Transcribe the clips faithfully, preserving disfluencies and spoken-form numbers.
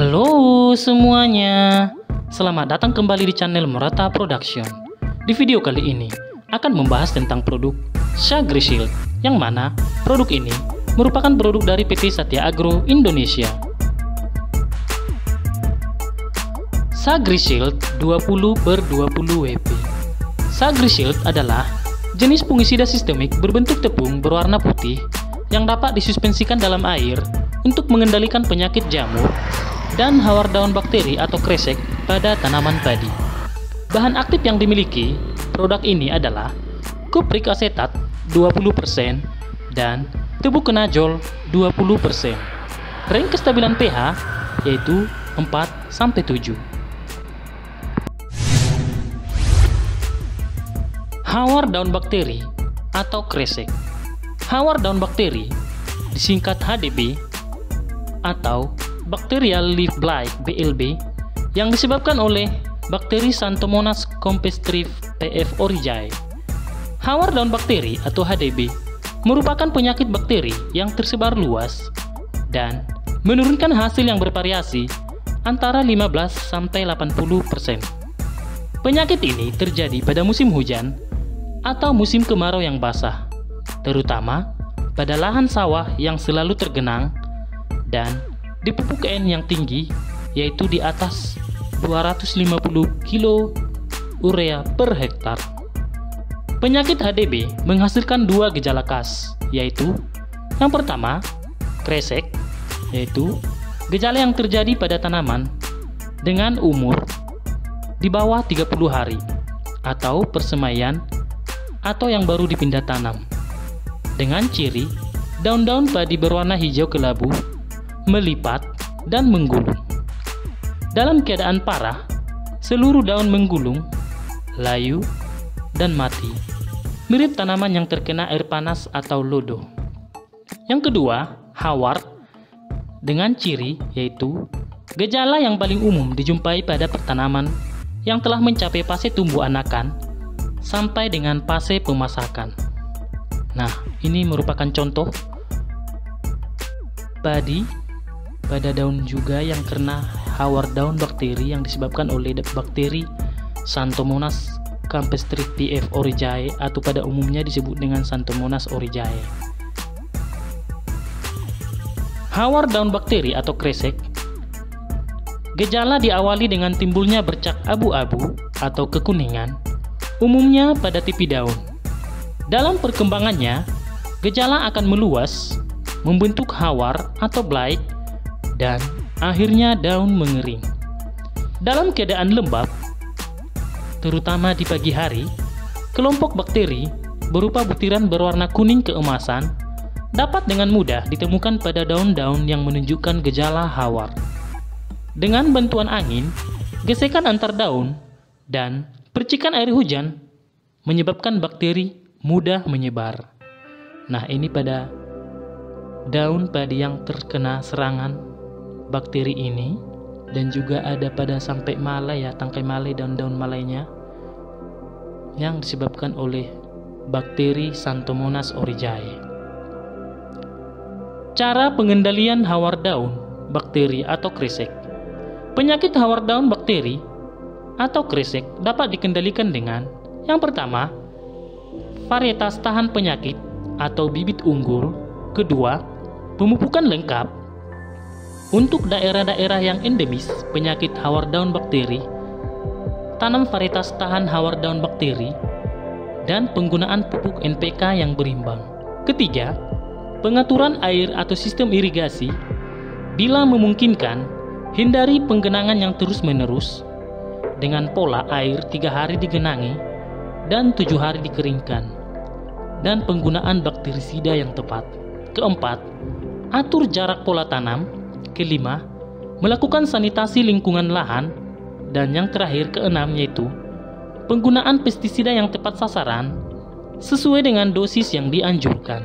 Halo semuanya, selamat datang kembali di channel Murata Production. Di video kali ini akan membahas tentang produk SAGRIShield, yang mana produk ini merupakan produk dari P T Satya Agro Indonesia. SAGRIShield dua puluh per dua puluh W P. SAGRIShield adalah jenis fungisida sistemik berbentuk tepung berwarna putih yang dapat disuspensikan dalam air untuk mengendalikan penyakit jamur dan hawar daun bakteri atau kresek pada tanaman padi. Bahan aktif yang dimiliki produk ini adalah kuprik asetat dua puluh persen dan tebukonazol dua puluh persen. Range kestabilan pH yaitu empat sampai tujuh. Hawar daun bakteri atau kresek. Hawar daun bakteri disingkat H D B atau Bacterial Leaf Blight B L B yang disebabkan oleh bakteri Xanthomonas campestris P F oryzae. Hawar daun bakteri atau H D B merupakan penyakit bakteri yang tersebar luas dan menurunkan hasil yang bervariasi antara lima belas sampai delapan puluh persen. Penyakit ini terjadi pada musim hujan atau musim kemarau yang basah, terutama pada lahan sawah yang selalu tergenang dan di pupuk N yang tinggi, yaitu di atas dua ratus lima puluh kilo urea per hektar. Penyakit H D B menghasilkan dua gejala khas, yaitu yang pertama, kresek, yaitu gejala yang terjadi pada tanaman dengan umur di bawah tiga puluh hari atau persemaian atau yang baru dipindah tanam, dengan ciri daun-daun padi berwarna hijau kelabu, melipat, dan menggulung. Dalam keadaan parah, seluruh daun menggulung, layu, dan mati, mirip tanaman yang terkena air panas atau lodo. Yang kedua, hawar, dengan ciri yaitu gejala yang paling umum dijumpai pada tanaman yang telah mencapai fase tumbuh anakan sampai dengan fase pemasakan. Nah, ini merupakan contoh padi pada daun juga yang kena hawar daun bakteri yang disebabkan oleh bakteri Xanthomonas campestris P F oryzae atau pada umumnya disebut dengan Xanthomonas oryzae. Hawar daun bakteri atau kresek. Gejala diawali dengan timbulnya bercak abu-abu atau kekuningan, umumnya pada tipi daun. Dalam perkembangannya, gejala akan meluas, membentuk hawar atau blight, dan akhirnya daun mengering. Dalam keadaan lembab, terutama di pagi hari, kelompok bakteri berupa butiran berwarna kuning keemasan dapat dengan mudah ditemukan pada daun-daun yang menunjukkan gejala hawar. Dengan bantuan angin, gesekan antar daun, dan percikan air hujan menyebabkan bakteri mudah menyebar. Nah, ini pada daun padi yang terkena serangan bakteri ini, dan juga ada pada sampai malai ya, tangkai malai, daun-daun malainya yang disebabkan oleh bakteri Xanthomonas oryzae. Cara pengendalian hawar daun bakteri atau kresek. Penyakit hawar daun bakteri atau kresek dapat dikendalikan dengan yang pertama, varietas tahan penyakit atau bibit unggul. Kedua, pemupukan lengkap. Untuk daerah-daerah yang endemis penyakit hawar daun bakteri, tanam varietas tahan hawar daun bakteri dan penggunaan pupuk N P K yang berimbang. Ketiga, pengaturan air atau sistem irigasi. Bila memungkinkan, hindari penggenangan yang terus-menerus dengan pola air tiga hari digenangi dan tujuh hari dikeringkan, dan penggunaan bakterisida yang tepat. Keempat, atur jarak pola tanam. Kelima, melakukan sanitasi lingkungan lahan. Dan yang terakhir, keenam, yaitu penggunaan pestisida yang tepat sasaran sesuai dengan dosis yang dianjurkan.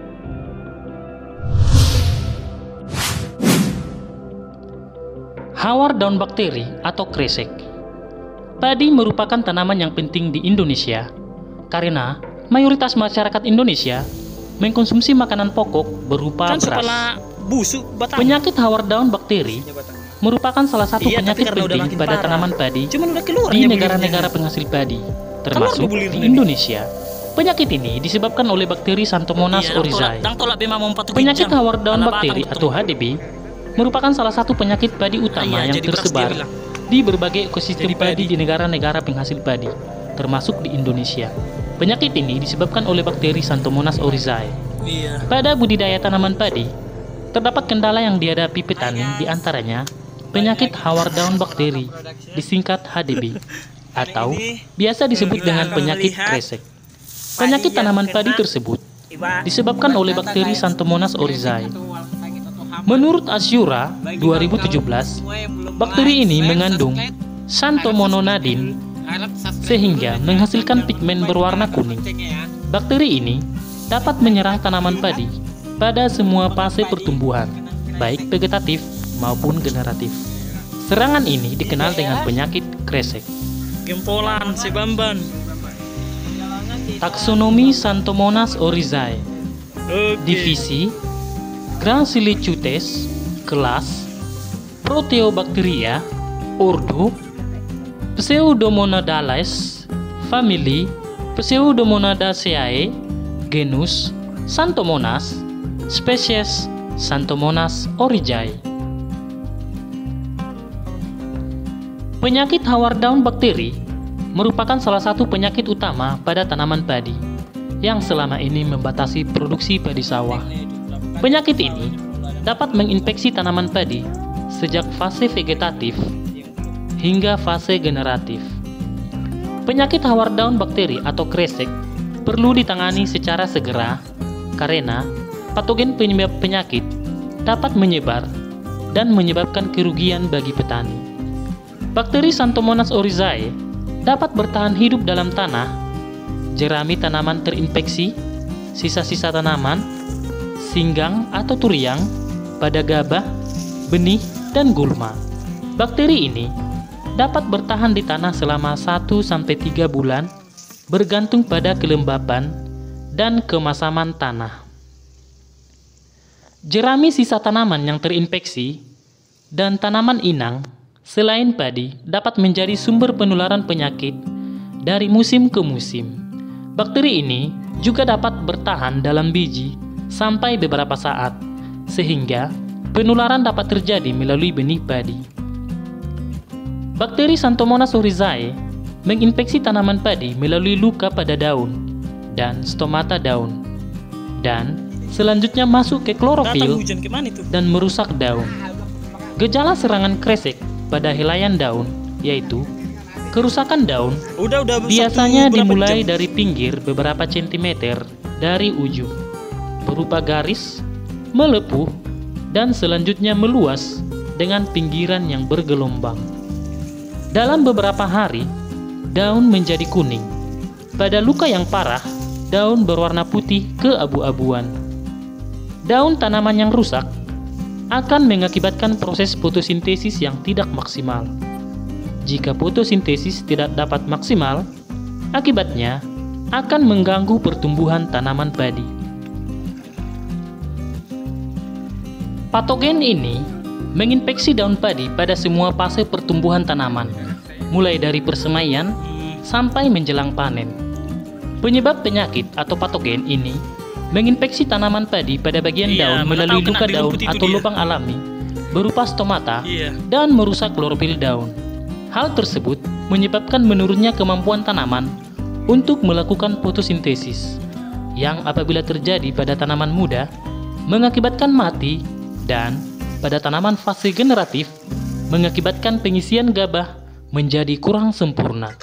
Hawar daun bakteri atau kresek. Padi merupakan tanaman yang penting di Indonesia karena mayoritas masyarakat Indonesia mengkonsumsi makanan pokok berupa kan beras. busuk batang. Penyakit hawar daun bakteri merupakan salah satu Iya, tapi penyakit karena udah penting makin pada parah. tanaman padi Cuman udah keluar di ya negara-negara bulirnya. penghasil padi, termasuk bulirnya di nih. Indonesia. Penyakit ini disebabkan oleh bakteri Xanthomonas Iya, dang tolak- oryzae. dang tolak bema mau empat Penyakit ginjang. hawar daun Ala bakteri batang atau H D B merupakan salah satu penyakit padi utama Iya, yang jadi beras tersebar dia bilang. di berbagai ekosistem Jadi padi padi. di negara-negara penghasil padi, termasuk di Indonesia. Penyakit ini disebabkan oleh bakteri Xanthomonas oryzae. Iya. Pada budidaya tanaman padi, terdapat kendala yang dihadapi petani, di antaranya penyakit hawar daun bakteri, disingkat H D B, atau biasa disebut dengan penyakit kresek. Penyakit tanaman padi tersebut disebabkan oleh bakteri Xanthomonas oryzae. Menurut Asyura dua ribu tujuh belas, bakteri ini mengandung xanthomononadin sehingga menghasilkan pigmen berwarna kuning. Bakteri ini dapat menyerang tanaman padi pada semua fase pertumbuhan, baik vegetatif maupun generatif. Serangan ini dikenal dengan penyakit kresek. Gempolan si Bamban. Taksonomi Xanthomonas oryzae. Oke. Divisi Gracilicutes, kelas Proteobacteria, ordo Pseudomonadales, famili Pseudomonadaceae, genus Xanthomonas, spesies Xanthomonas oryzae. Penyakit hawar daun bakteri merupakan salah satu penyakit utama pada tanaman padi yang selama ini membatasi produksi padi sawah. Penyakit ini dapat menginfeksi tanaman padi sejak fase vegetatif hingga fase generatif. Penyakit hawar daun bakteri atau kresek perlu ditangani secara segera karena patogen penyebab penyakit dapat menyebar dan menyebabkan kerugian bagi petani. Bakteri Xanthomonas oryzae dapat bertahan hidup dalam tanah, jerami tanaman terinfeksi, sisa-sisa tanaman, singgang atau turiang, pada gabah, benih, dan gulma. Bakteri ini dapat bertahan di tanah selama satu sampai tiga bulan bergantung pada kelembapan dan kemasaman tanah. Jerami sisa tanaman yang terinfeksi dan tanaman inang selain padi dapat menjadi sumber penularan penyakit dari musim ke musim. Bakteri ini juga dapat bertahan dalam biji sampai beberapa saat, sehingga penularan dapat terjadi melalui benih padi. Bakteri Xanthomonas oryzae menginfeksi tanaman padi melalui luka pada daun dan stomata daun, dan selanjutnya masuk ke Datang klorofil hujan kemana itu? dan merusak daun. Gejala serangan kresek pada helaian daun yaitu kerusakan daun Udah udah biasanya satu berapa dimulai jam? dari pinggir beberapa sentimeter dari ujung, berupa garis, melepuh, dan selanjutnya meluas dengan pinggiran yang bergelombang. Dalam beberapa hari, daun menjadi kuning. Pada luka yang parah, daun berwarna putih keabu-abuan. Daun tanaman yang rusak akan mengakibatkan proses fotosintesis yang tidak maksimal. Jika fotosintesis tidak dapat maksimal, akibatnya akan mengganggu pertumbuhan tanaman padi. Patogen ini menginfeksi daun padi pada semua fase pertumbuhan tanaman, mulai dari persemaian sampai menjelang panen. Penyebab penyakit atau patogen ini menginfeksi tanaman padi pada bagian Iya, daun mana melalui tahu kena luka biru daun putih itu atau dia. lubang alami berupa stomata Iya. dan merusak klorofil daun. Hal tersebut menyebabkan menurunnya kemampuan tanaman untuk melakukan fotosintesis, yang apabila terjadi pada tanaman muda mengakibatkan mati, dan pada tanaman fase generatif mengakibatkan pengisian gabah menjadi kurang sempurna.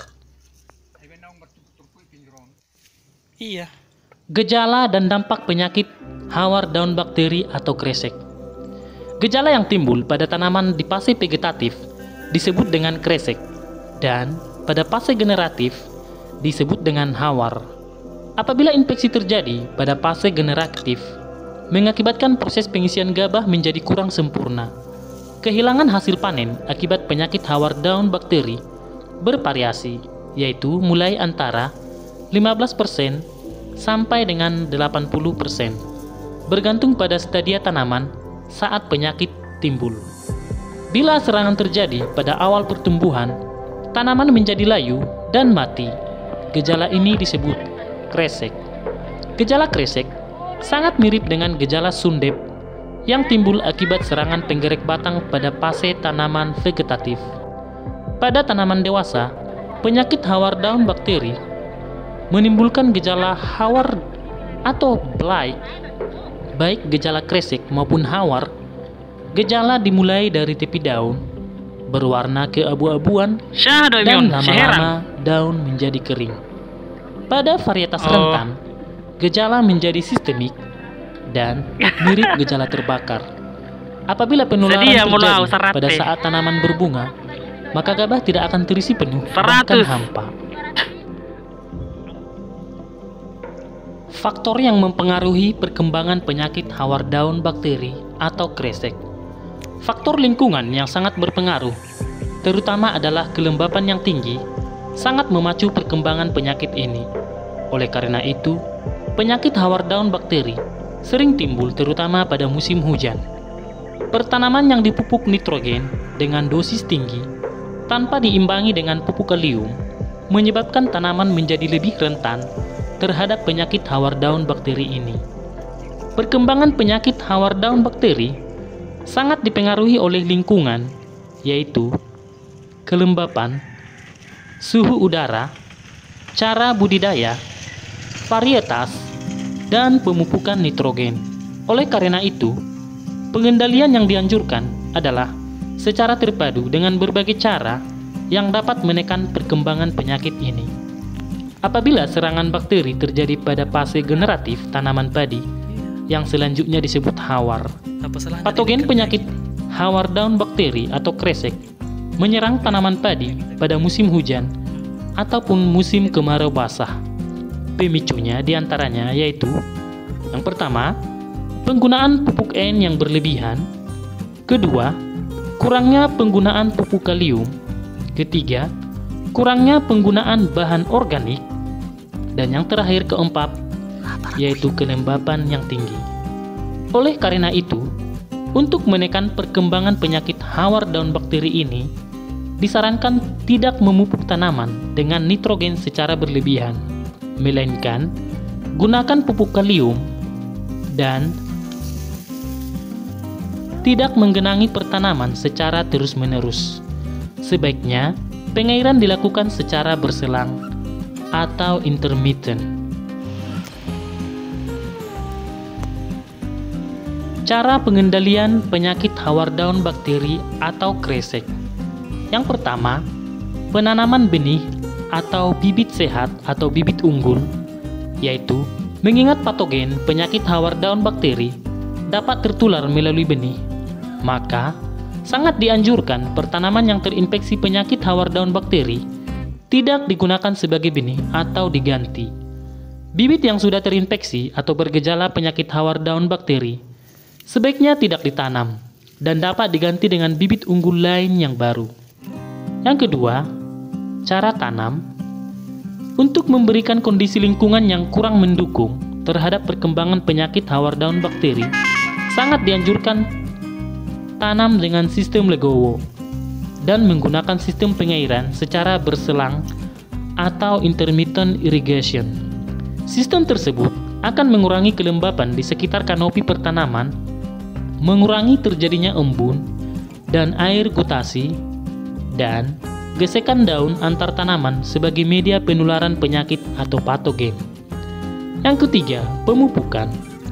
Iya. Gejala dan dampak penyakit hawar daun bakteri atau kresek. Gejala yang timbul pada tanaman di fase vegetatif disebut dengan kresek, dan pada fase generatif disebut dengan hawar. Apabila infeksi terjadi pada fase generatif, mengakibatkan proses pengisian gabah menjadi kurang sempurna. Kehilangan hasil panen akibat penyakit hawar daun bakteri bervariasi, yaitu mulai antara lima belas persen sampai dengan delapan puluh persen, bergantung pada stadia tanaman saat penyakit timbul. Bila serangan terjadi pada awal pertumbuhan, tanaman menjadi layu dan mati. Gejala ini disebut kresek. Gejala kresek sangat mirip dengan gejala sundep yang timbul akibat serangan penggerek batang pada fase tanaman vegetatif. Pada tanaman dewasa, penyakit hawar daun bakteri menimbulkan gejala hawar atau blight. Baik gejala kresek maupun hawar, gejala dimulai dari tepi daun, berwarna keabu-abuan, dan lama-lama daun menjadi kering. Pada varietas Oh. rentan, gejala menjadi sistemik dan mirip gejala terbakar. Apabila penularan Sedia mulau, terjadi serate. pada saat tanaman berbunga, maka gabah tidak akan terisi penuh, bahkan Seratus. hampa. Faktor yang mempengaruhi perkembangan penyakit hawar daun bakteri atau kresek. Faktor lingkungan yang sangat berpengaruh, terutama adalah kelembapan yang tinggi, sangat memacu perkembangan penyakit ini. Oleh karena itu, penyakit hawar daun bakteri sering timbul terutama pada musim hujan. Pertanaman yang dipupuk nitrogen dengan dosis tinggi tanpa diimbangi dengan pupuk kalium menyebabkan tanaman menjadi lebih rentan terhadap penyakit hawar daun bakteri ini. Perkembangan penyakit hawar daun bakteri sangat dipengaruhi oleh lingkungan, yaitu kelembapan, suhu udara, cara budidaya, varietas, dan pemupukan nitrogen. Oleh karena itu, pengendalian yang dianjurkan adalah secara terpadu dengan berbagai cara yang dapat menekan perkembangan penyakit ini. Apabila serangan bakteri terjadi pada fase generatif tanaman padi, yang selanjutnya disebut hawar, Apa salahnya patogen dengan penyakit hawar daun bakteri atau kresek menyerang tanaman padi pada musim hujan ataupun musim kemarau basah. Pemicunya diantaranya yaitu: yang pertama, penggunaan pupuk N yang berlebihan. Kedua, kurangnya penggunaan pupuk kalium. Ketiga, kurangnya penggunaan bahan organik. Dan yang terakhir, keempat, yaitu kelembapan yang tinggi. Oleh karena itu, untuk menekan perkembangan penyakit hawar daun bakteri ini, disarankan tidak memupuk tanaman dengan nitrogen secara berlebihan, melainkan gunakan pupuk kalium dan tidak menggenangi pertanaman secara terus-menerus. Sebaiknya pengairan dilakukan secara berselang atau intermittent. Cara pengendalian penyakit hawar daun bakteri atau kresek. Yang pertama, penanaman benih atau bibit sehat atau bibit unggul, yaitu mengingat patogen penyakit hawar daun bakteri dapat tertular melalui benih, maka sangat dianjurkan pertanaman yang terinfeksi penyakit hawar daun bakteri tidak digunakan sebagai benih atau diganti. Bibit yang sudah terinfeksi atau bergejala penyakit hawar daun bakteri sebaiknya tidak ditanam dan dapat diganti dengan bibit unggul lain yang baru. Yang kedua, cara tanam. Untuk memberikan kondisi lingkungan yang kurang mendukung terhadap perkembangan penyakit hawar daun bakteri, sangat dianjurkan tanam dengan sistem legowo dan menggunakan sistem pengairan secara berselang atau intermittent irrigation. Sistem tersebut akan mengurangi kelembapan di sekitar kanopi pertanaman, mengurangi terjadinya embun dan air gutasi, dan gesekan daun antar tanaman sebagai media penularan penyakit atau patogen. Yang ketiga, pemupukan.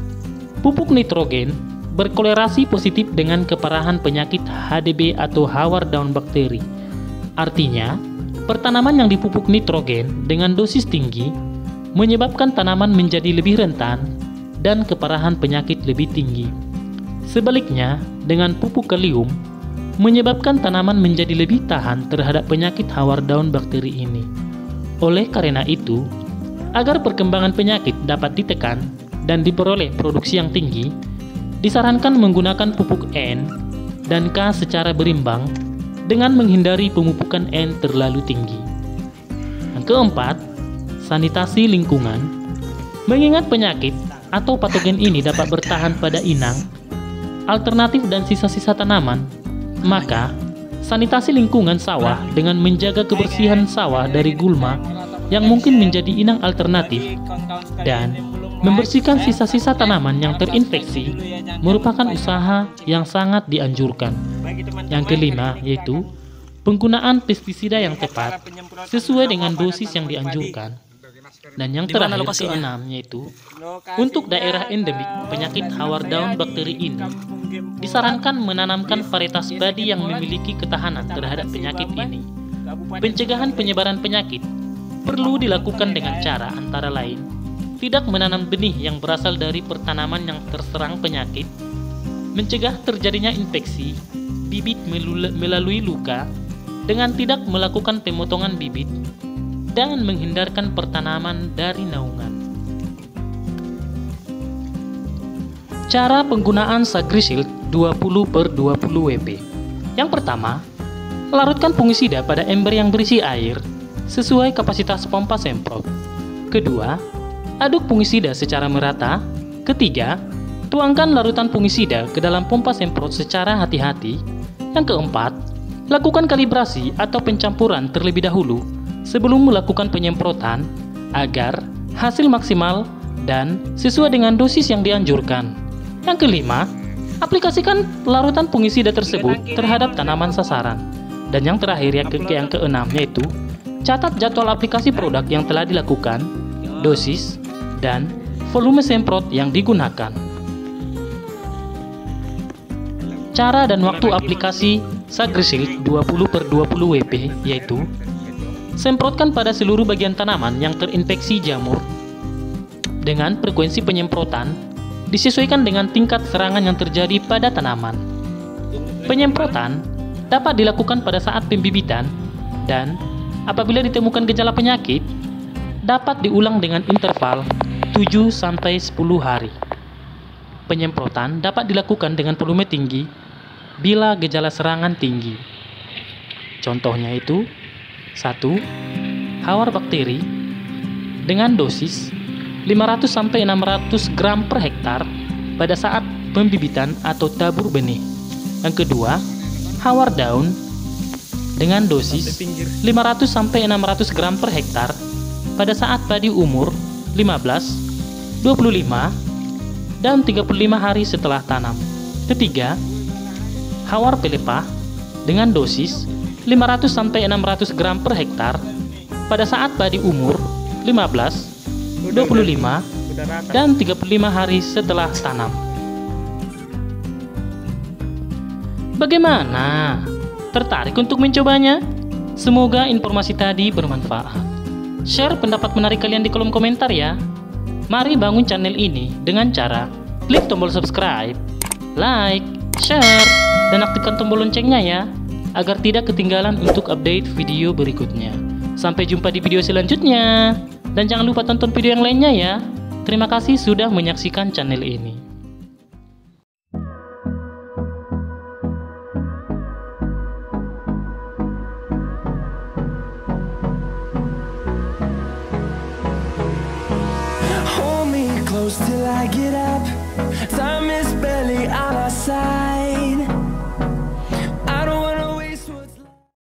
Pupuk nitrogen berkolerasi positif dengan keparahan penyakit H D B atau hawar daun bakteri. Artinya, pertanaman yang dipupuk nitrogen dengan dosis tinggi menyebabkan tanaman menjadi lebih rentan dan keparahan penyakit lebih tinggi. Sebaliknya, dengan pupuk kalium menyebabkan tanaman menjadi lebih tahan terhadap penyakit hawar daun bakteri ini. Oleh karena itu, agar perkembangan penyakit dapat ditekan dan diperoleh produksi yang tinggi, disarankan menggunakan pupuk N dan K secara berimbang dengan menghindari pemupukan N terlalu tinggi. Yang keempat, sanitasi lingkungan. Mengingat penyakit atau patogen ini dapat bertahan pada inang, alternatif dan sisa-sisa tanaman Maka, sanitasi lingkungan sawah dengan menjaga kebersihan sawah dari gulma yang mungkin menjadi inang alternatif dan membersihkan sisa-sisa tanaman yang terinfeksi merupakan usaha yang sangat dianjurkan. Yang kelima yaitu penggunaan pestisida yang tepat sesuai dengan dosis yang dianjurkan. Dan yang terakhir keenam yaitu untuk daerah endemik penyakit hawar daun bakteri ini disarankan menanamkan varietas padi yang memiliki ketahanan terhadap penyakit ini. Pencegahan penyebaran penyakit perlu dilakukan dengan cara antara lain tidak menanam benih yang berasal dari pertanaman yang terserang penyakit, mencegah terjadinya infeksi bibit melalui luka dengan tidak melakukan pemotongan bibit, dan menghindarkan pertanaman dari naungan. Cara penggunaan Sagrisil dua puluh per dua puluh W P. Yang pertama, larutkan fungisida pada ember yang berisi air sesuai kapasitas pompa semprot. Kedua, aduk fungisida secara merata. Ketiga, tuangkan larutan fungisida ke dalam pompa semprot secara hati-hati. Yang keempat, lakukan kalibrasi atau pencampuran terlebih dahulu sebelum melakukan penyemprotan agar hasil maksimal dan sesuai dengan dosis yang dianjurkan. Yang kelima, aplikasikan larutan fungisida tersebut terhadap tanaman sasaran. Dan yang terakhir yang, ke yang keenam yaitu catat jadwal aplikasi produk yang telah dilakukan, dosis, dan volume semprot yang digunakan. Cara dan waktu aplikasi Sagrisil dua puluh per dua puluh W P yaitu semprotkan pada seluruh bagian tanaman yang terinfeksi jamur dengan frekuensi penyemprotan disesuaikan dengan tingkat serangan yang terjadi pada tanaman. Penyemprotan dapat dilakukan pada saat pembibitan dan apabila ditemukan gejala penyakit dapat diulang dengan interval tujuh sampai sepuluh hari. Penyemprotan dapat dilakukan dengan volume tinggi bila gejala serangan tinggi. Contohnya itu satu. Hawar bakteri dengan dosis lima ratus sampai enam ratus gram per hektar pada saat pembibitan atau tabur benih. Yang kedua, hawar daun dengan dosis lima ratus sampai enam ratus gram per hektar pada saat padi umur lima belas, dua puluh lima, dan tiga puluh lima hari setelah tanam. Ketiga, hawar pelepah dengan dosis lima ratus sampai enam ratus gram per hektar pada saat padi umur lima belas, dua puluh lima, dan tiga puluh lima hari setelah tanam. Bagaimana? Tertarik untuk mencobanya? Semoga informasi tadi bermanfaat. Share pendapat menarik kalian di kolom komentar ya. Mari bangun channel ini dengan cara klik tombol subscribe, like, share, dan aktifkan tombol loncengnya ya, agar tidak ketinggalan untuk update video berikutnya. Sampai jumpa di video selanjutnya. Dan jangan lupa tonton video yang lainnya ya. Terima kasih sudah menyaksikan channel ini. Hold me close till I get up. Time is barely on our side.